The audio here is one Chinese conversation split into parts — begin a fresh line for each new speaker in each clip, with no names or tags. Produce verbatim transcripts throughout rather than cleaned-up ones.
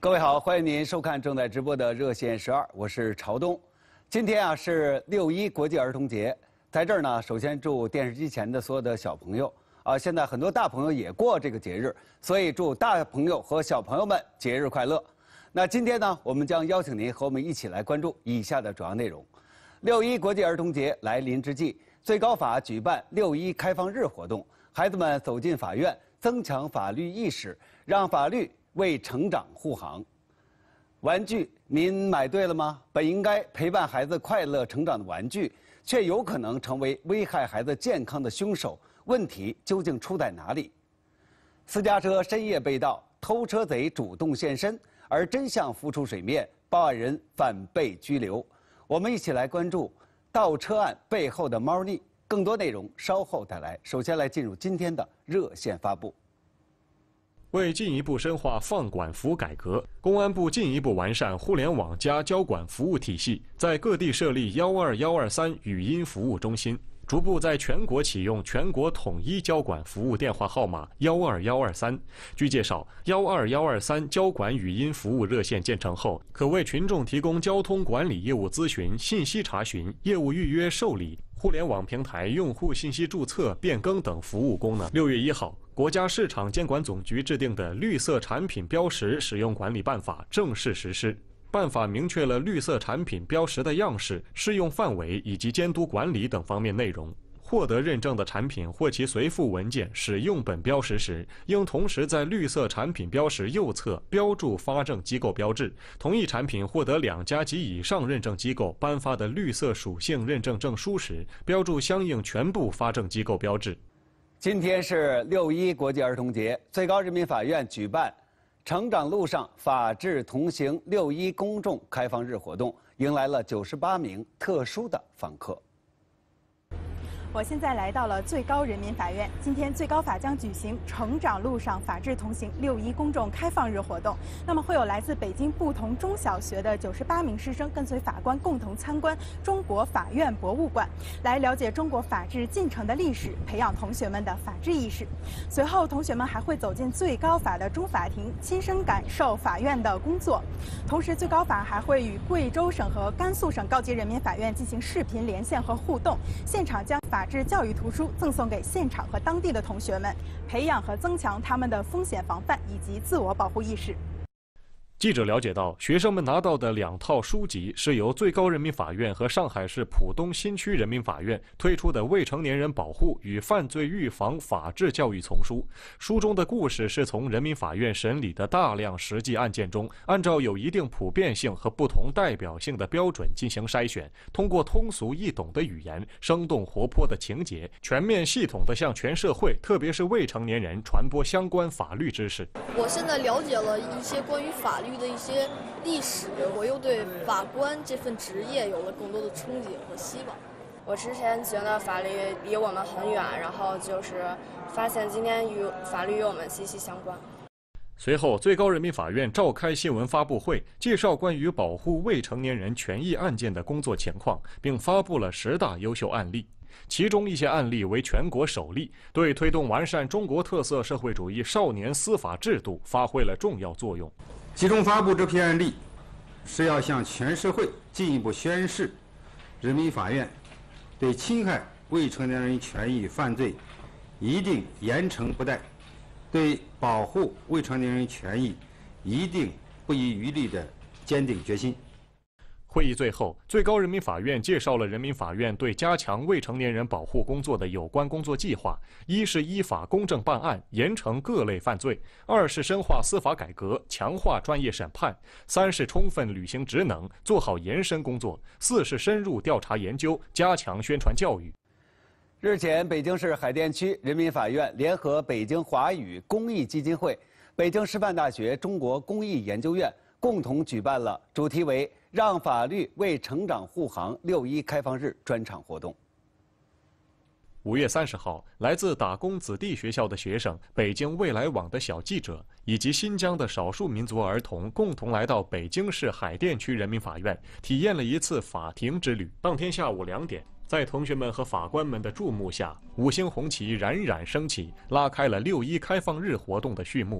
各位好，欢迎您收看正在直播的热线十二，我是朝东。今天啊是六一国际儿童节，在这儿呢，首先祝电视机前的所有的小朋友啊，现在很多大朋友也过这个节日，所以祝大朋友和小朋友们节日快乐。那今天呢，我们将邀请您和我们一起来关注以下的主要内容。六一国际儿童节来临之际，最高法举办六一开放日活动，孩子们走进法院，增强法律意识，让法律为成长护航。玩具您买对了吗？本应该陪伴孩子快乐成长的玩具，却有可能成为危害孩子健康的凶手。问题究竟出在哪里？私家车深夜被盗，偷车贼主动现身，而真相浮出水面，报案人反被拘留。我们一起来关注盗车案背后的猫腻。更多内容稍后带来。首先来进入今天的热线发布。
为进一步深化放管服改革，公安部进一步完善互联网加交管服务体系，在各地设立幺二幺二三语音服务中心，逐步在全国启用全国统一交管服务电话号码幺二幺二三。据介绍，幺二幺二三交管语音服务热线建成后，可为群众提供交通管理业务咨询、信息查询、业务预约受理、互联网平台用户信息注册、变更等服务功能。六月一号，国家市场监管总局制定的《绿色产品标识使用管理办法》正式实施。办法明确了绿色产品标识的样式、适用范围以及监督管理等方面内容。获得认证的产品或其随附文件使用本标识时，应同时在绿色产品标识右侧标注发证机构标志。同一产品获得两家及以上认证机构颁发的绿色属性认证证书时，标注相应全部发证机构标志。
今天是六一国际儿童节，最高人民法院举办成长路上法治同行六一公众开放日活动，迎来了九十八名特殊的访客。
我现在来到了最高人民法院，今天最高法将举行成长路上法治同行六一公众开放日活动。那么会有来自北京不同中小学的九十八名师生跟随法官共同参观中国法院博物馆，来了解中国法治进程的历史，培养同学们的法治意识。随后，同学们还会走进最高法的中法庭，亲身感受法院的工作。同时，最高法还会与贵州省和甘肃省高级人民法院进行视频连线和互动，现场将法治教育图书赠送给现场和当地的同学们，培养和增强他们的风险防范以及自我保护意识。
记者了解到，学生们拿到的两套书籍是由最高人民法院和上海市浦东新区人民法院推出的《未成年人保护与犯罪预防法治教育丛书》。书中的故事是从人民法院审理的大量实际案件中，按照有一定普遍性和不同代表性的标准进行筛选，通过通俗易懂的语言、生动活泼的情节，全面系统地向全社会，特别是未成年人传播相关法律知识。
我现在了解了一些关于法律的一些历史，我又对法官这份职业有了更多的憧憬和希望。
我之前觉得法律离我们很远，然后就是发现今天与法律与我们息息相关。
随后，最高人民法院召开新闻发布会，介绍关于保护未成年人权益案件的工作情况，并发布了十大优秀案例。其中一些案例为全国首例，对推动完善中国特色社会主义少年司法制度发挥了重要作用。
其中发布这批案例，是要向全社会进一步宣示，人民法院对侵害未成年人权益犯罪一定严惩不贷，对保护未成年人权益一定不遗余力的坚定决心。
会议最后，最高人民法院介绍了人民法院对加强未成年人保护工作的有关工作计划：一是依法公正办案，严惩各类犯罪；二是深化司法改革，强化专业审判；三是充分履行职能，做好延伸工作；四是深入调查研究，加强宣传教育。
日前，北京市海淀区人民法院联合北京华语公益基金会、北京师范大学中国公益研究院共同举办了主题为“让法律为成长护航”六一开放日专场活动。
五月三十号，来自打工子弟学校的学生、北京未来网的小记者以及新疆的少数民族儿童共同来到北京市海淀区人民法院，体验了一次法庭之旅。当天下午两点，在同学们和法官们的注目下，五星红旗冉冉升起，拉开了六一开放日活动的序幕。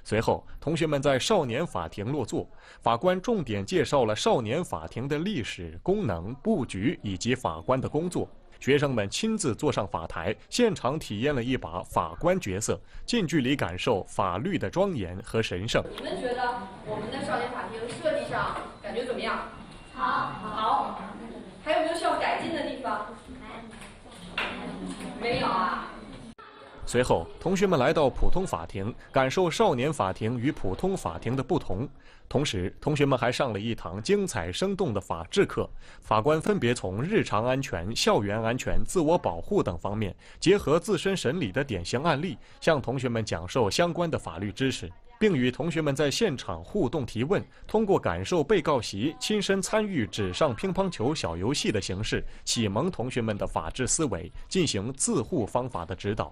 随后，同学们在少年法庭落座，法官重点介绍了少年法庭的历史、功能、布局以及法官的工作。学生们亲自坐上法台，现场体验了一把法官角色，近距离感受法律的庄严和神圣。
你们觉得我们的少年法庭设计上感觉怎么样？好，好。还有没有需要改进的地方？没有啊。
随后，同学们来到普通法庭，感受少年法庭与普通法庭的不同。同时，同学们还上了一堂精彩生动的法治课。法官分别从日常安全、校园安全、自我保护等方面，结合自身审理的典型案例，向同学们讲授相关的法律知识，并与同学们在现场互动提问，通过感受被告席、亲身参与纸上乒乓球小游戏的形式，启蒙同学们的法治思维，进行自护方法的指导。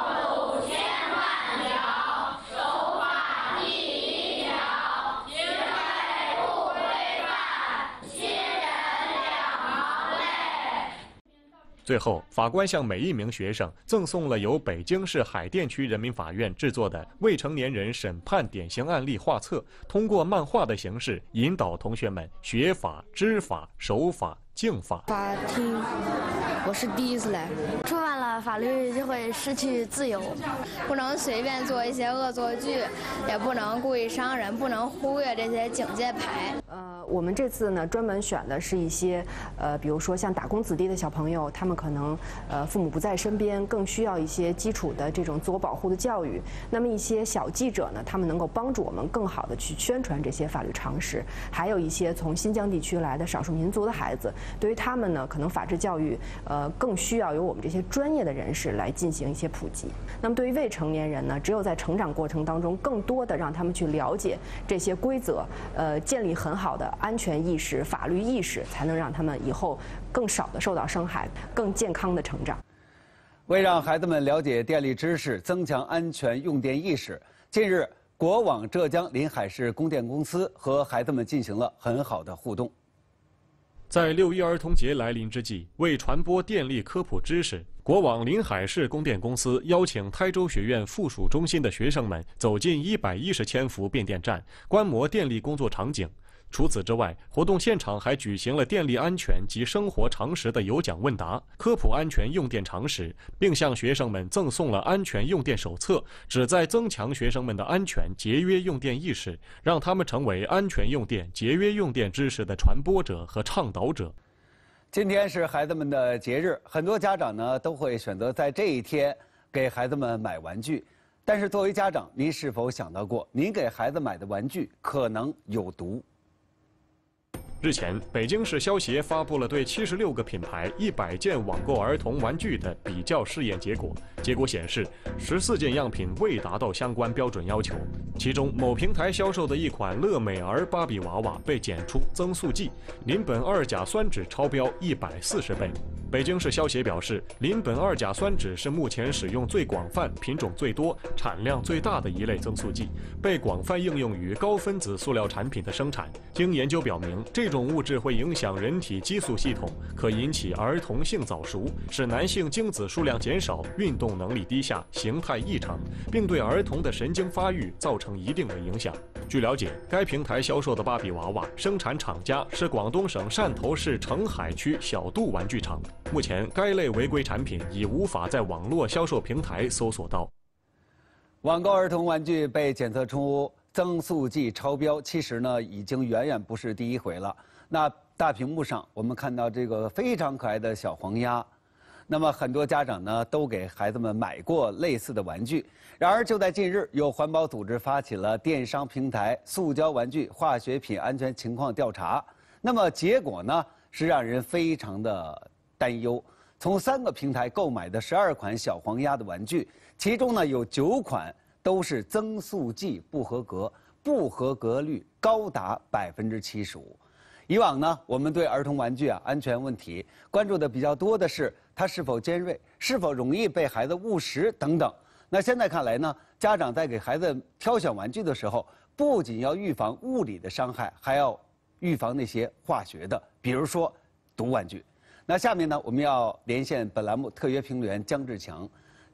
最后，法官向每一名学生赠送了由北京市海淀区人民法院制作的未成年人审判典型案例画册，通过漫画的形式引导同学们学法、知法、守法、敬法。
法庭，我是第一次来。触犯了法律就会失去自由，不能随便做一些恶作剧，也不能故意伤人，不能忽略这些警戒牌。
呃，我们这次呢专门选的是一些呃，比如说像打工子弟的小朋友，他们可能呃父母不在身边，更需要一些基础的这种自我保护的教育。那么一些小记者呢，他们能够帮助我们更好的去宣传这些法律常识。还有一些从新疆地区来的少数民族的孩子，对于他们呢，可能法治教育呃更需要由我们这些专业的人士来进行一些普及。那么对于未成年人呢，只有在成长过程当中，更多的让他们去了解这些规则，呃，建立很好的安全意识、法律意识，才能让他们以后更少的受到伤害，更健康的成长。
为让孩子们了解电力知识，增强安全用电意识，近日，国网浙江临海市供电公司和孩子们进行了很好的互动。
在六一儿童节来临之际，为传播电力科普知识，国网临海市供电公司邀请台州学院附属中心的学生们走进一百一十千伏变电站，观摩电力工作场景。除此之外，活动现场还举行了电力安全及生活常识的有奖问答，科普安全用电常识，并向学生们赠送了安全用电手册，旨在增强学生们的安全节约用电意识，让他们成为安全用电、节约用电知识的传播者和倡导者。
今天是孩子们的节日，很多家长呢都会选择在这一天给孩子们买玩具。但是作为家长，您是否想到过，您给孩子买的玩具可能有毒？
日前，北京市消协发布了对七十六个品牌一百件网购儿童玩具的比较试验结果。结果显示，十四件样品未达到相关标准要求。其中，某平台销售的一款乐美儿芭比娃娃被检出增速剂邻苯二甲酸酯超标一百四十倍。北京市消协表示，邻苯二甲酸酯是目前使用最广泛、品种最多、产量最大的一类增速剂，被广泛应用于高分子塑料产品的生产。经研究表明，这种物质会影响人体激素系统，可引起儿童性早熟，使男性精子数量减少、运动能力低下、形态异常，并对儿童的神经发育造成一定的影响。据了解，该平台销售的芭比娃娃生产厂家是广东省汕头市澄海区小度玩具厂。目前，该类违规产品已无法在网络销售平台搜索到。
网购儿童玩具被检测出增速剂超标，其实呢已经远远不是第一回了。那大屏幕上我们看到这个非常可爱的小黄鸭，那么很多家长呢都给孩子们买过类似的玩具。然而就在近日，有环保组织发起了电商平台塑胶玩具化学品安全情况调查，那么结果呢是让人非常的担忧。从三个平台购买的十二款小黄鸭的玩具，其中呢有九款都是增速剂不合格，不合格率高达百分之七十五。以往呢，我们对儿童玩具啊安全问题关注的比较多的是它是否尖锐，是否容易被孩子误食等等。那现在看来呢，家长在给孩子挑选玩具的时候，不仅要预防物理的伤害，还要预防那些化学的，比如说毒玩具。那下面呢，我们要连线本栏目特约评论员姜志强。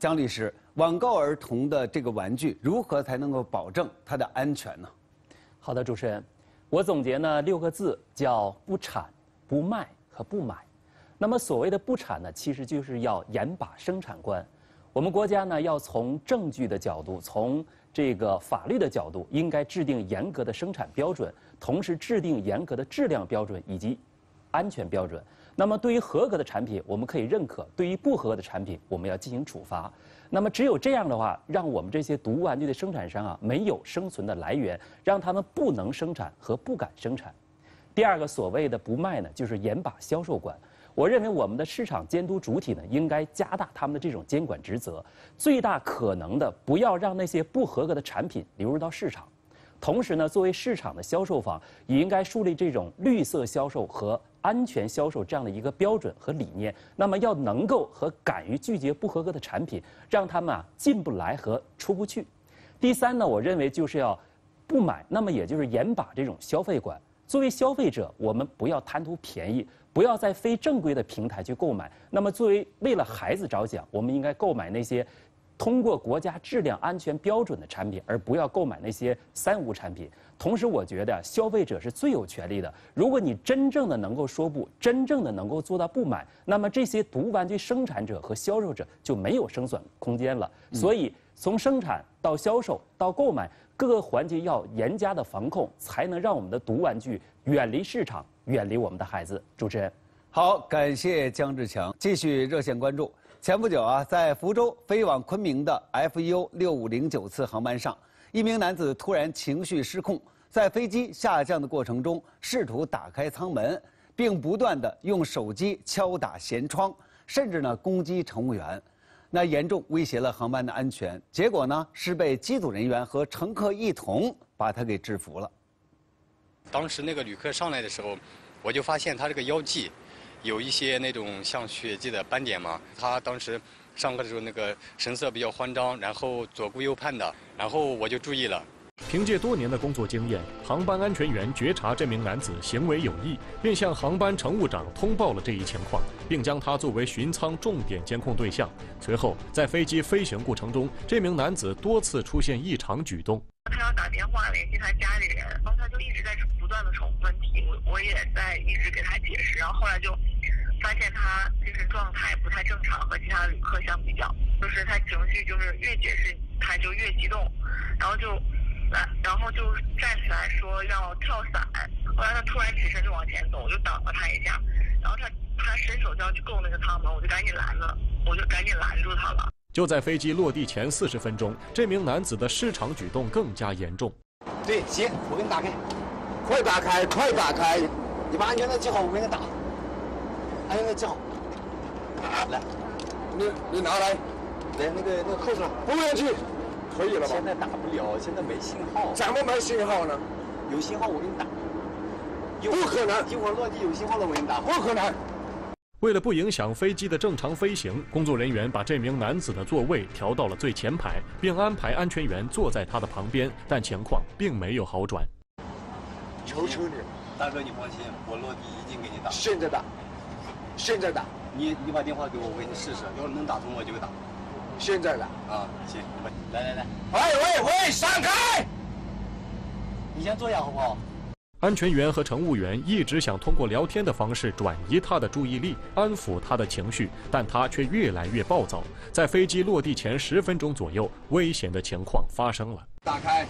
姜律师，网购儿童的这个玩具如何才能够保证它的安全呢？
好的，主持人，我总结呢六个字，叫不产、不卖和不买。那么所谓的不产呢，其实就是要严把生产关。我们国家呢要从证据的角度，从这个法律的角度，应该制定严格的生产标准，同时制定严格的质量标准以及安全标准。那么对于合格的产品，我们可以认可；对于不合格的产品，我们要进行处罚。那么只有这样的话，让我们这些毒玩具的生产商啊没有生存的来源，让他们不能生产和不敢生产。第二个所谓的不卖呢，就是严把销售关。我认为我们的市场监督主体呢，应该加大他们的这种监管职责，最大可能的不要让那些不合格的产品流入到市场。同时呢，作为市场的销售方，也应该树立这种绿色销售和安全销售这样的一个标准和理念。那么要能够和敢于拒绝不合格的产品，让他们啊进不来和出不去。第三呢，我认为就是要不买，那么也就是严把这种消费观。作为消费者，我们不要贪图便宜，不要在非正规的平台去购买。那么作为为了孩子着想，我们应该购买那些通过国家质量安全标准的产品，而不要购买那些三无产品。同时，我觉得消费者是最有权利的。如果你真正的能够说不，真正的能够做到不买，那么这些毒玩具生产者和销售者就没有生存空间了。所以，从生产到销售到购买，各个环节要严加的防控，才能让我们的毒玩具远离市场，远离我们的孩子。主持人，
好，感谢姜志强。继续热线关注。前不久啊，在福州飞往昆明的 F U 六五零九次航班上，一名男子突然情绪失控，在飞机下降的过程中，试图打开舱门，并不断地用手机敲打舷窗，甚至呢攻击乘务员，那严重威胁了航班的安全。结果呢是被机组人员和乘客一同把他给制服了。
当时那个旅客上来的时候，我就发现他这个腰际有一些那种像血迹的斑点嘛。他当时上课的时候那个神色比较慌张，然后左顾右盼的，然后我就注意了。
凭借多年的工作经验，航班安全员觉察这名男子行为有异，便向航班乘务长通报了这一情况，并将他作为巡舱重点监控对象。随后，在飞机飞行过程中，这名男子多次出现异常举动。
他要打电话联系他家里人，然后他就一直在不断的重复问题，我我也在一直给他解释，然后后来就发现他精神状态不太正常，和其他旅客相比较，就是他情绪就是越解释他就越激动，然后就。然后就站起来说要跳伞，后来他突然起身就往前走，我就挡了他一下，然后他他伸手就要去够那个舱门，我就赶紧拦了，我就赶紧拦住他了。
就在飞机落地前四十分钟，这名男子的失常举动更加严重。
对，行，我给你打开，快打开，快打开，你把安全带系好，我给你打。安全带系好，来，你你拿来，来那个那个扣上，不用去。可以了吧？现在打不了，现在没信号。怎么没信号呢？有信号我给你打。不可能！一会儿落地有信号了我给你打。不可能！
为了不影响飞机的正常飞行，工作人员把这名男子的座位调到了最前排，并安排安全员坐在他的旁边，但情况并没有好转。
求求你，大哥你放心，我落地一定给你打。现在打，现在打。你你把电话给我，我给你试试，要是能打通我就打。现在打啊，行，来来来，喂喂喂，闪开！你先坐下好不好？
安全员和乘务员一直想通过聊天的方式转移他的注意力，安抚他的情绪，但他却越来越暴躁。在飞机落地前十分钟左右，危险的情况发生了。
打开。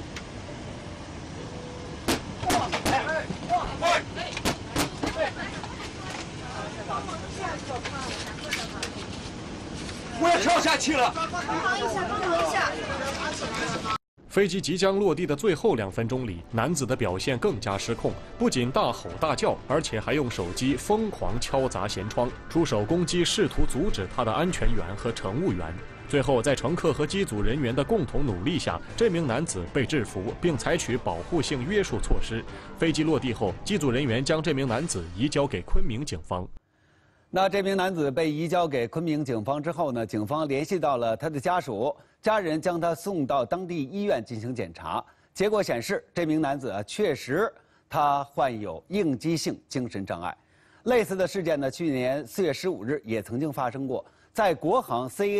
哇！哎！哇！喂！我要跳下去了！帮忙一下，帮忙一下！
飞机即将落地的最后两分钟里，男子的表现更加失控，不仅大吼大叫，而且还用手机疯狂敲砸舷窗，出手攻击试图阻止他的安全员和乘务员。最后，在乘客和机组人员的共同努力下，这名男子被制服，并采取保护性约束措施。飞机落地后，机组人员将这名男子移交给昆明警方。
那这名男子被移交给昆明警方之后呢，警方联系到了他的家属，家人将他送到当地医院进行检查，结果显示这名男子啊确实他患有应激性精神障碍。类似的事件呢，去年四月十五日也曾经发生过，在国航 C A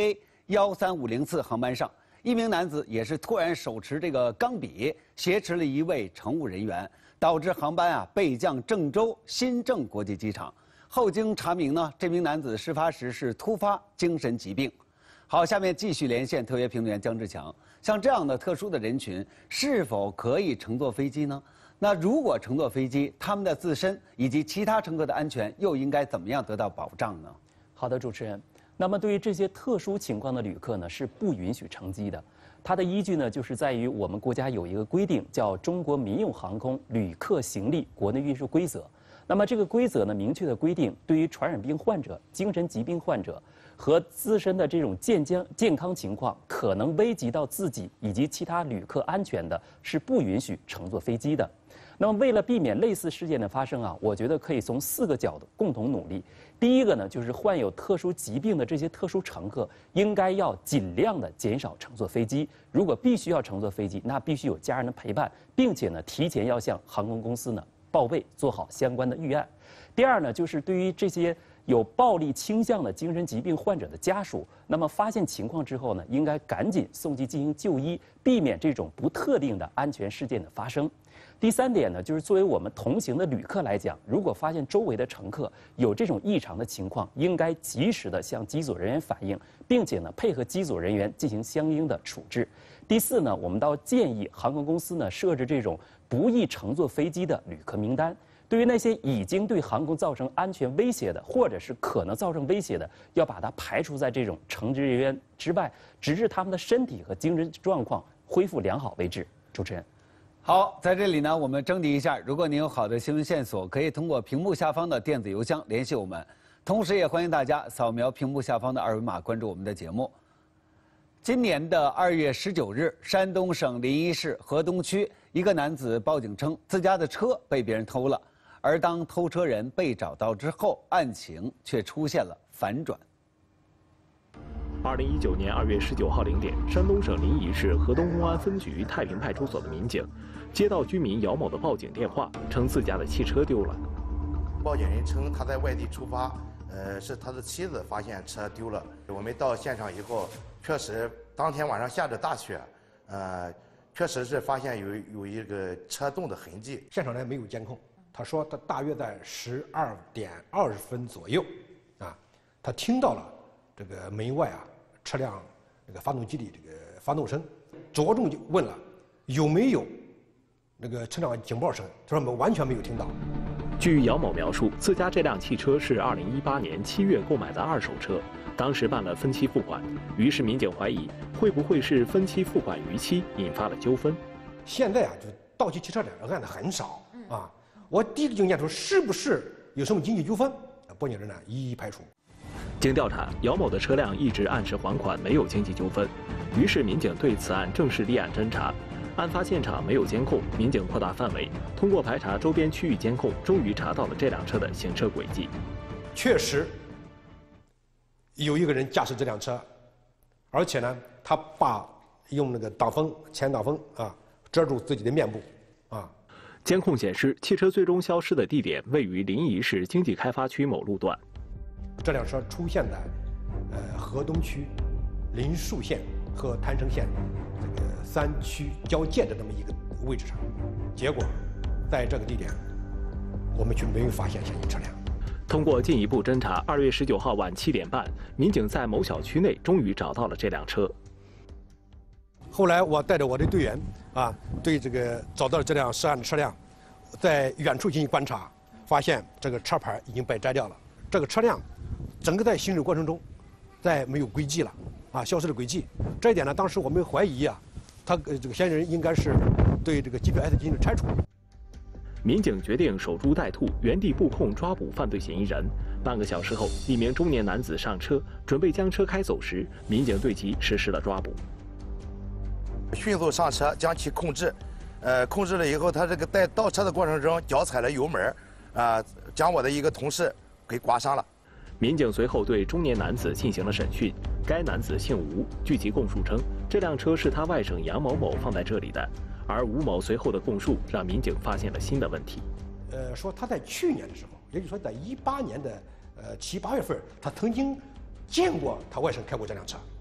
幺三五零次航班上，一名男子也是突然手持这个钢笔挟持了一位乘务人员，导致航班啊备降郑州新郑国际机场。后经查明呢，这名男子事发时是突发精神疾病。好，下面继续连线特约评论员姜志强。像这样的特殊的人群，是否可以乘坐飞机呢？那如果乘坐飞机，他们的自身以及其他乘客的安全又应该怎么样得到保障呢？
好的，主持人。那么对于这些特殊情况的旅客呢，是不允许乘机的。它的依据呢，就是在于我们国家有一个规定，叫《中国民用航空旅客行李国内运输规则》。那么这个规则呢，明确的规定，对于传染病患者、精神疾病患者和自身的这种健健健康情况可能危及到自己以及其他旅客安全的，是不允许乘坐飞机的。那么为了避免类似事件的发生啊，我觉得可以从四个角度共同努力。第一个呢，就是患有特殊疾病的这些特殊乘客，应该要尽量的减少乘坐飞机。如果必须要乘坐飞机，那必须有家人的陪伴，并且呢，提前要向航空公司呢报备，做好相关的预案。第二呢，就是对于这些有暴力倾向的精神疾病患者的家属，那么发现情况之后呢，应该赶紧送其进行就医，避免这种不特定的安全事件的发生。第三点呢，就是作为我们同行的旅客来讲，如果发现周围的乘客有这种异常的情况，应该及时的向机组人员反映，并且呢配合机组人员进行相应的处置。第四呢，我们倒建议航空公司呢设置这种不宜乘坐飞机的旅客名单。对于那些已经对航空造成安全威胁的，或者是可能造成威胁的，要把它排除在这种乘职人员之外，直至他们的身体和精神状况恢复良好为止。主持人。
好，在这里呢，我们征集一下，如果您有好的新闻线索，可以通过屏幕下方的电子邮箱联系我们。同时，也欢迎大家扫描屏幕下方的二维码，关注我们的节目。今年的二月十九日，山东省临沂市河东区一个男子报警称自家的车被别人偷了，而当偷车人被找到之后，案情却出现了反转。
二零一九年二月十九号零点，山东省临沂市河东公安分局太平派出所的民警接到居民姚某的报警电话，称自家的汽车丢了。
报警人称他在外地出发，呃，是他的妻子发现车丢了。我们到现场以后，确实当天晚上下着大雪，呃，确实是发现有有一个车洞的痕迹。
现场呢没有监控，他说他大约在十二点二十分左右，啊，他听到了这个门外啊车辆这个发动机的这个发动声，着重就问了有没有那个车辆警报声，他说我们完全没有听到。
据姚某描述，自家这辆汽车是二零一八年七月购买的二手车，当时办了分期付款，于是民警怀疑会不会是分期付款逾期引发了纠纷。
现在啊，就盗窃汽车的案子很少啊。我第一个就验出是不是有什么经济纠纷，报警人呢一一排除。
经调查，姚某的车辆一直按时还款，没有经济纠纷。于是民警对此案正式立案侦查。案发现场没有监控，民警扩大范围，通过排查周边区域监控，终于查到了这辆车的行车轨迹。
确实有一个人驾驶这辆车，而且呢，他把用那个挡风前挡风啊遮住自己的面部啊。
监控显示，汽车最终消失的地点位于临沂市经济开发区某路段。
这辆车出现在呃河东区临沭县和郯城县这个三区交界的这么一个位置上，结果在这个地点我们却没有发现嫌疑车辆。
通过进一步侦查，二月十九号晚七点半，民警在某小区内终于找到了这辆车。
后来我带着我的队员啊，对这个找到了这辆涉案的车辆，在远处进行观察，发现这个车牌已经被摘掉了。这个车辆整个在行驶过程中，再没有轨迹了，啊，消失了轨迹。这一点呢，当时我们怀疑啊，他呃这个嫌疑人应该是对这个 G P S 进行了拆除。
民警决定守株待兔，原地布控抓捕犯罪嫌疑人。半个小时后，一名中年男子上车，准备将车开走时，民警对其实施了抓捕。
迅速上车将其控制，呃，控制了以后，他这个在倒车的过程中脚踩了油门，啊、呃，将我的一个同事给刮伤了。
民警随后对中年男子进行了审讯。该男子姓吴，据其供述称，这辆车是他外甥杨某某放在这里的。而吴某随后的供述让民警发现了新的问题。
呃，说他在去年的时候，也就是说在一八年的呃七八月份，他曾经见过他外甥开过这辆车，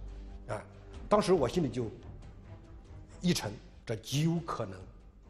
啊，当时我心里就一沉，这极有可能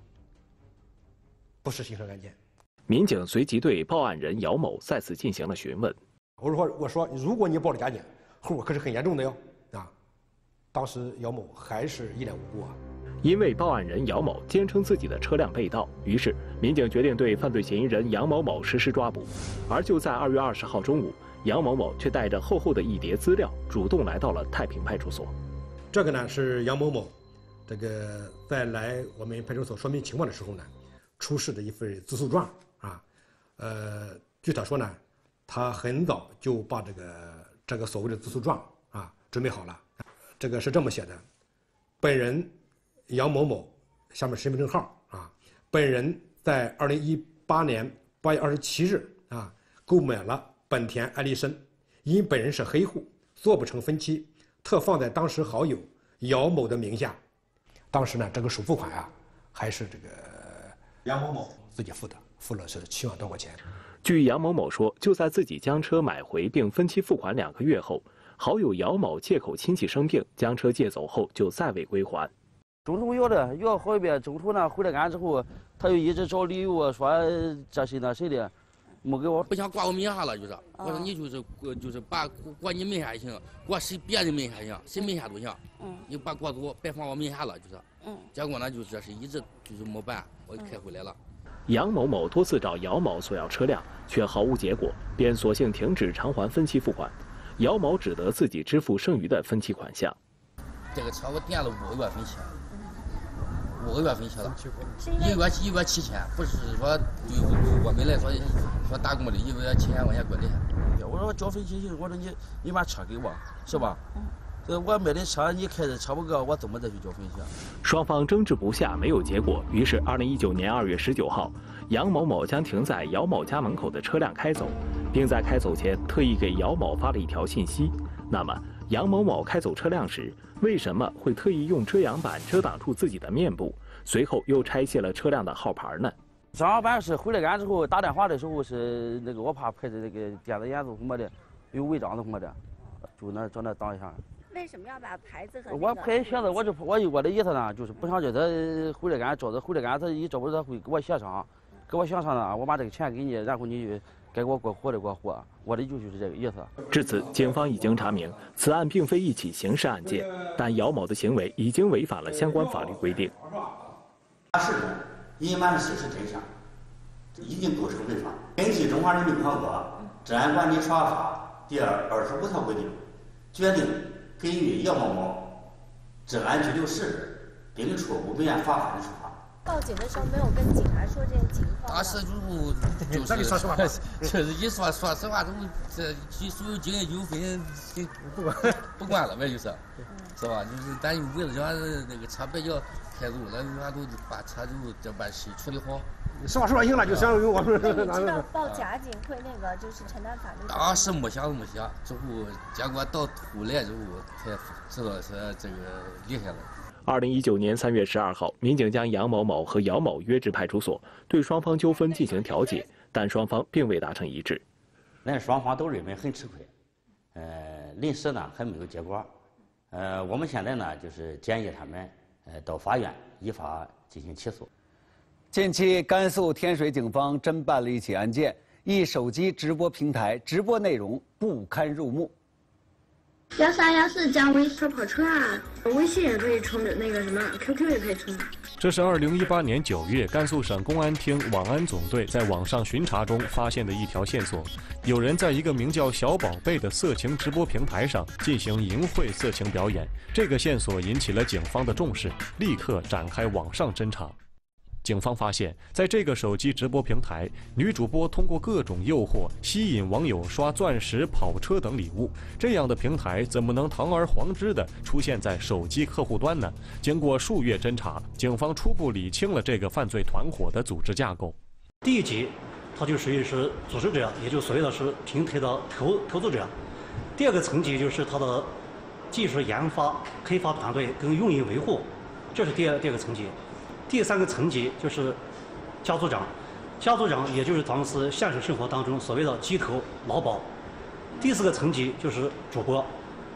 不是刑事案件。
民警随即对报案人姚某再次进行了询问。
我说我说，如果你报了假检，后果可是很严重的哟啊！当时姚某还是一脸无辜啊。
因为报案人姚某坚称自己的车辆被盗，于是民警决定对犯罪嫌疑人杨某某实施抓捕。而就在二月二十号中午，杨某某却带着厚厚的一叠资料，主动来到了太平派出所。
这个呢是杨某某，这个在来我们派出所说明情况的时候呢，出示的一份自诉状啊。呃，据他说呢，他很早就把这个这个所谓的自诉状啊准备好了。这个是这么写的：本人杨某某，下面身份证号啊，本人在二零一八年八月二十七日啊购买了本田爱丽绅，因本人是黑户，做不成分期，特放在当时好友姚某的名下。当时呢，这个首付款啊，还是这个杨某某自己付的，付了是七万多块钱。
据杨某某说，就在自己将车买回并分期付款两个月后，好友姚某借口亲戚生病，将车借走后就再未归还。
中途要的，要好一遍，中途呢回来干之后，他就一直找理由说这谁那谁的，没给我。
不想挂我名下了，就是。我说你就是就是把挂你名下也行，挂谁别人名下行，谁名下都行。嗯。你把挂走，别放我名下了，就是。嗯。结果呢，就是这是一直就是没办，我就开回来了。
杨某某多次找姚某索要车辆，却毫无结果，便索性停止偿还分期付款。姚某只得自己支付剩余的分期款项。
这个车我垫了五个月分期。五个月分期了，一个月一个月七千，不是说对我们来说说打工的一个月七千块钱过来。我说我交分期，我说你你把车给我，是吧？嗯。我买的车，你开的车不够，我怎么再去交分期？
双方争执不下，没有结果。于是，二零一九年二月十九号，杨某某将停在姚某家门口的车辆开走，并在开走前特意给姚某发了一条信息。那么，杨某某开走车辆时，为什么会特意用遮阳板遮挡住自己的面部？随后又拆卸了车辆的号牌呢？
遮阳板是回来干之后打电话的时候是那个我怕拍的那个电子眼子什么的有违章的什么的，就那找那挡一下。
为什么要把牌子和、那
个？我拍写的，我就我我的意思呢，就是不想叫他回来干找他回来干，他一找不着他会给我协商，给我协商呢，我把这个钱给你，然后你该给我过活的给我活，我的就就是这个意思。
至此，警方已经查明此案并非一起刑事案件，但姚某的行为已经违反了相关法律规定。
他是隐瞒事实真相，已经构成违法。根据《中华人民共和国治安管理处罚法》第二二十五条规定，决定给予姚某某治安拘留十日，并处五百元罚款的处罚。
报警的时候没有跟警察说这些情况。
当时就就是说实话，确实一说说实话，都这所有经验纠纷不管不管了呗，就是，是吧？就是咱为了让那个车别叫开走，那俺都把车就这把事处理好。
实话实话行了，就想用我们。
那你知道报假警会那个就是承担法律？
当时没想没想，之后结果到后来之后才知道是这个厉害了。
二零一九年三月十二号，民警将杨某某和姚某约至派出所，对双方纠纷进行调解，但双方并未达成一致。
那双方都认为很吃亏，呃，临时呢还没有结果，呃，我们现在呢就是建议他们呃到法院依法进行起诉。
近期，甘肃天水警方侦办了一起案件，一手机直播平台直播内容不堪入目。
幺三幺四加微小跑车啊，微信也可以充的，那个什么 Q Q 也可以充。
这是二零一八年九月，甘肃省公安厅网安总队在网上巡查中发现的一条线索：有人在一个名叫“小宝贝”的色情直播平台上进行淫秽色情表演。这个线索引起了警方的重视，立刻展开网上侦查。警方发现，在这个手机直播平台，女主播通过各种诱惑吸引网友刷钻石、跑车等礼物。这样的平台怎么能堂而皇之地出现在手机客户端呢？经过数月侦查，警方初步理清了这个犯罪团伙的组织架构。
第一级，它就属于是组织者，也就所谓的是平台的投投资者。第二个层级就是它的技术研发、开发团队跟运营维护，这是第二第二个层级。第三个层级就是家族长，家族长也就是咱们是现实生活当中所谓的鸡头老鸨。第四个层级就是主播，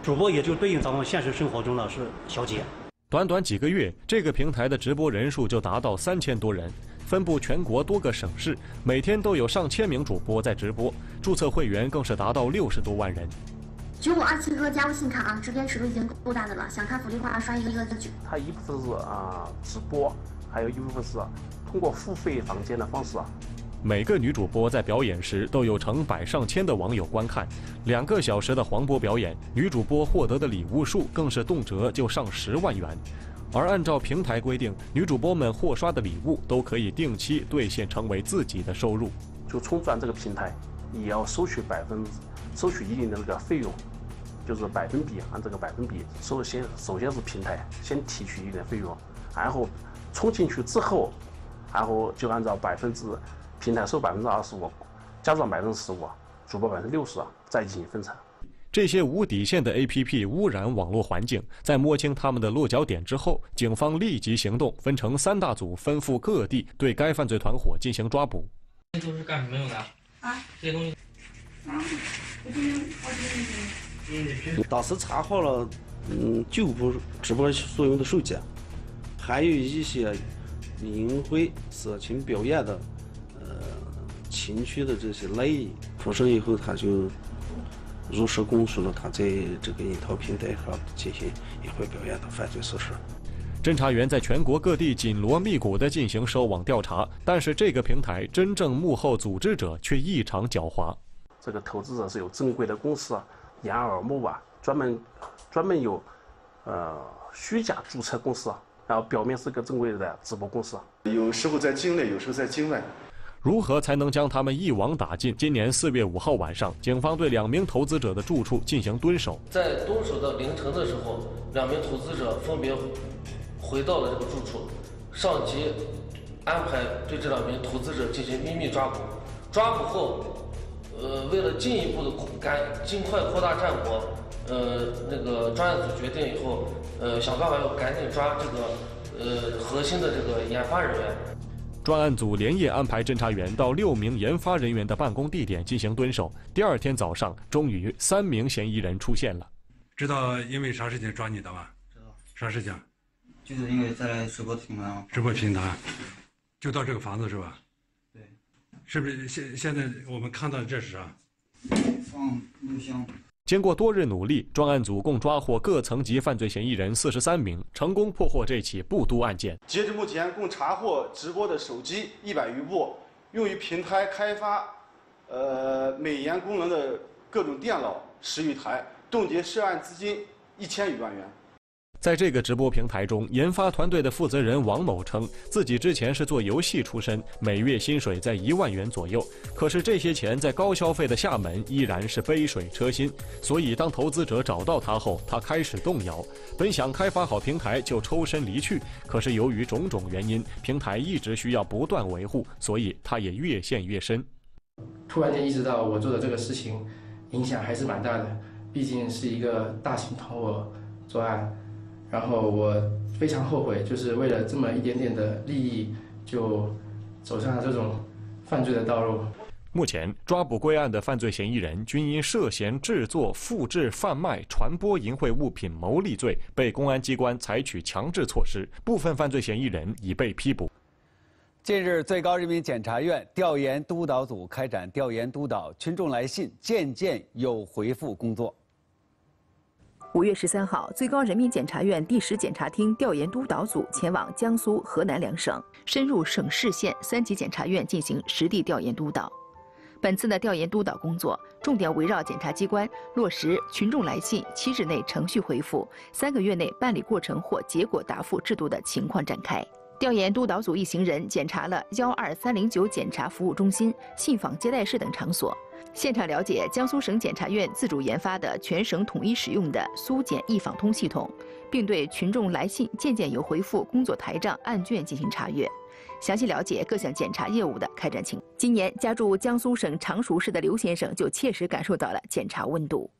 主播也就对应咱们现实生活中呢是小姐。
短短几个月，这个平台的直播人数就达到三千多人，分布全国多个省市，每天都有上千名主播在直播，注册会员更是达到六十多万人。
九五二七和加微信卡啊，直播尺度已经够大的了，想看福利话刷一个一个九。
它一部分是啊直播，还有一部分是通过付费房间的方式啊。
每个女主播在表演时都有成百上千的网友观看，两个小时的黄播表演，女主播获得的礼物数更是动辄就上十万元。而按照平台规定，女主播们获刷的礼物都可以定期兑现成为自己的收入。
就冲转这个平台，也要收取百分收取一定的那个费用。就是百分比，按这个百分比，首先首先是平台先提取一点费用，然后冲进去之后，然后就按照百分之平台收百分之二十五，加上百分之十五，主播百分之六十，再进行分成。
这些无底线的 A P P 污染网络环境，在摸清他们的落脚点之后，警方立即行动，分成三大组，奔赴各地，对该犯罪团伙进行抓捕。
这都是干什么用的？啊，这些东西。啊，我今天我今天。
当时查获了嗯九部直播所用的手机，还有一些淫秽色情表演的呃情趣的这些内衣。出手以后，他就如实供述了他在这个一套平台上进行淫秽表演的犯罪事实。
侦查员在全国各地紧锣密鼓地进行收网调查，但是这个平台真正幕后组织者却异常狡猾。
这个投资者是有正规的公司掩耳耳目吧，专门专门有呃虚假注册公司，然后表面是个正规的直播公司，
有时候在境内，有时候在境外。
如何才能将他们一网打尽？今年四月五号晚上，警方对两名投资者的住处进行蹲守。
在蹲守的凌晨的时候，两名投资者分别回到了这个住处，上级安排对这两名投资者进行秘密抓捕。抓捕后，呃，为了进一步的赶尽快扩大战果，呃，那个专案组决定以后，呃，想办法要赶紧抓这个呃核心的这个研发人员。
专案组连夜安排侦查员到六名研发人员的办公地点进行蹲守。第二天早上，终于三名嫌疑人出现了。
知道因为啥事情抓你的吧？
知道。
啥事情？
就是因为在直播平台。
直播平台，就到这个房子是吧？
对。
是不是现现在我们看到的这是啥？
放录像。
经过多日努力，专案组共抓获各层级犯罪嫌疑人四十三名，成功破获这起布都案件。
截至目前，共查获直播的手机一百余部，用于平台开发呃美颜功能的各种电脑十余台，冻结涉案资金一千余万元。
在这个直播平台中，研发团队的负责人王某称，自己之前是做游戏出身，每月薪水在一万元左右。可是这些钱在高消费的厦门依然是杯水车薪。所以当投资者找到他后，他开始动摇。本想开发好平台就抽身离去，可是由于种种原因，平台一直需要不断维护，所以他也越陷越深。
突然间意识到我做的这个事情影响还是蛮大的，毕竟是一个大型团伙作案。然后我非常后悔，就是为了这么一点点的利益，就走上了这种犯罪的道路。
目前抓捕归案的犯罪嫌疑人均因涉嫌制作、复制、贩卖、传播淫秽物品牟利罪，被公安机关采取强制措施，部分犯罪嫌疑人已被批捕。
近日，最高人民检察院调研督导组开展调研督导群众来信件件有回复工作。
五月十三号，最高人民检察院第十检察厅调研督导组前往江苏、河南两省，深入省市县三级检察院进行实地调研督导。本次的调研督导工作重点围绕检察机关落实群众来信七日内程序回复、三个月内办理过程或结果答复制度的情况展开。调研督导组一行人检查了幺二三零九检察服务中心、信访接待室等场所。现场了解江苏省检察院自主研发的全省统一使用的苏检一访通系统，并对群众来信件件有回复工作台账案卷进行查阅，详细了解各项检察业务的开展情况。今年家住江苏省常熟市的刘先生就切实感受到了检察温度。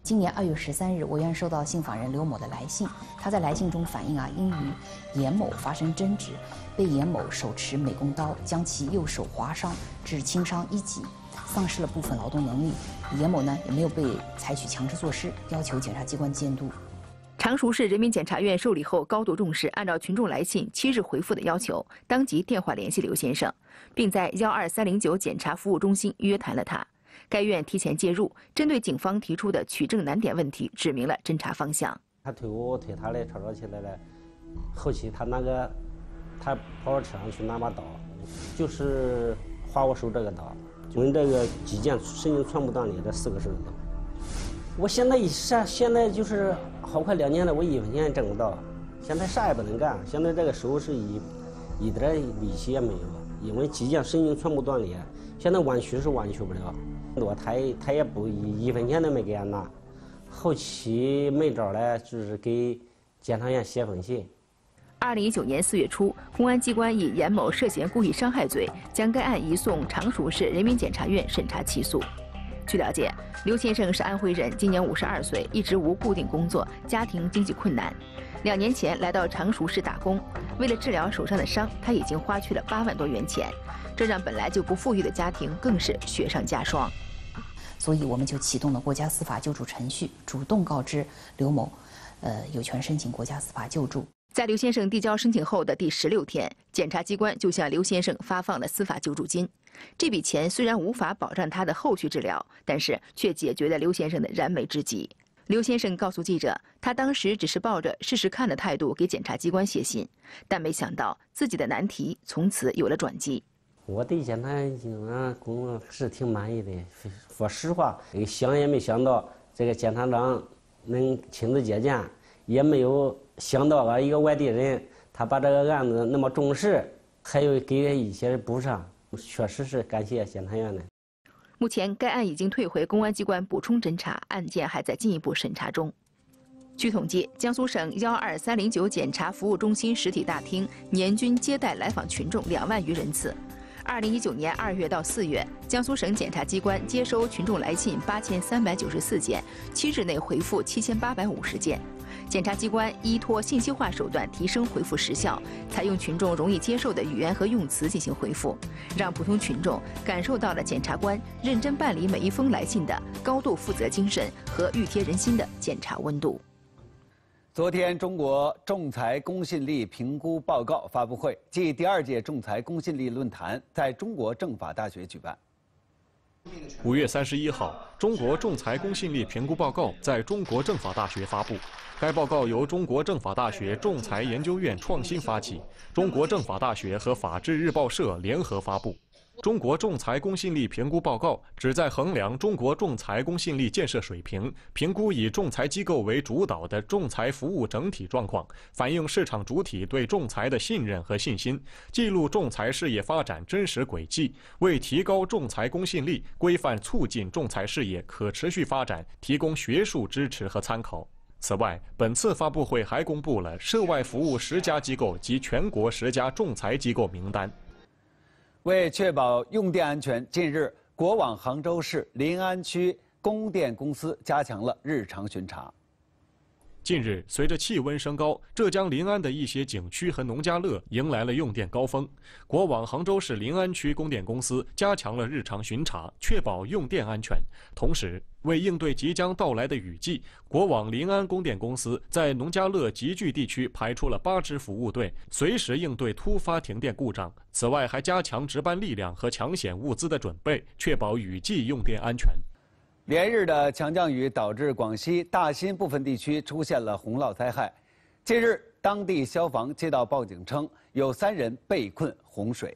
今年二月十三日，我院收到信访人刘某的来信，他在来信中反映啊，因与严某发生争执，被严某手持美工刀将其右手划伤，致轻伤一级，丧失了部分劳动能力。严某呢也没有被采取强制措施，要求检察机关监督。
常熟市人民检察院受理后高度重视，按照群众来信七日回复的要求，当即电话联系刘先生，并在幺二三零九检察服务中心约谈了他。该院提前介入，针对警方提出的取证难点问题，指明了侦查方向。
他推我，我推他来吵吵起来了。后期他那个，他跑我车上去拿把刀，就是划我手这个刀，问这个肌腱神经传播断裂这四个手指头。我现在啥？现在就是好快两年了，我一分钱也挣不到，现在啥也不能干。现在这个手是一一点力气也没有，因为肌腱神经传播断裂，现在弯曲是弯曲不了。多他也他也不一一分钱都没给俺拿，后期没招了，就是给检察院写封信。
二零一九年四月初，公安机关以严某涉嫌故意伤害罪，将该案移送常熟市人民检察院审查起诉。据了解，刘先生是安徽人，今年五十二岁，一直无固定工作，家庭经济困难。两年前来到常熟市打工，为了治疗手上的伤，他已经花去了八万多元钱，这让本来就不富裕的家庭更是雪上加霜。
所以我们就启动了国家司法救助程序，主动告知刘某，呃，有权申请国家司法救助。
在刘先生递交申请后的第十六天，检察机关就向刘先生发放了司法救助金。这笔钱虽然无法保障他的后续治疗，但是却解决了刘先生的燃眉之急。刘先生告诉记者，他当时只是抱着试试看的态度给检察机关写信，但没想到自己的难题从此有了转机。
我对检察机关工作是挺满意的，说实话，想也没想到这个检察长能亲自接见，也没有想到啊一个外地人他把这个案子那么重视，还有给一些补偿，确实是感谢检察院的。
目前该案已经退回公安机关补充侦查，案件还在进一步审查中。据统计，江苏省幺二三零九检察服务中心实体大厅年均接待来访群众两万余人次。二零一九年二月到四月，江苏省检察机关接收群众来信八千三百九十四件，七日内回复七千八百五十件。检察机关依托信息化手段提升回复时效，采用群众容易接受的语言和用词进行回复，让普通群众感受到了检察官认真办理每一封来信的高度负责精神和熨贴人心的检察温度。
昨天，中国仲裁公信力评估报告发布会暨第二届仲裁公信力论坛在中国政法大学举办。
五月三十一号，中国仲裁公信力评估报告在中国政法大学发布。该报告由中国政法大学仲裁研究院创新发起，中国政法大学和法制日报社联合发布。中国仲裁公信力评估报告旨在衡量中国仲裁公信力建设水平，评估以仲裁机构为主导的仲裁服务整体状况，反映市场主体对仲裁的信任和信心，记录仲裁事业发展真实轨迹，为提高仲裁公信力、规范促进仲裁事业可持续发展提供学术支持和参考。此外，本次发布会还公布了涉外服务十家机构及全国十家仲裁机构名单。
为确保用电安全，近日，国网杭州市临安区供电公司加强了日常巡查。
近日，随着气温升高，浙江临安的一些景区和农家乐迎来了用电高峰。国网杭州市临安区供电公司加强了日常巡查，确保用电安全。同时，为应对即将到来的雨季，国网临安供电公司在农家乐集聚地区排出了八支服务队，随时应对突发停电故障。此外，还加强值班力量和抢险物资的准备，确保雨季用电安全。
连日的强降雨导致广西大新部分地区出现了洪涝灾害。近日，当地消防接到报警称，有三人被困洪水。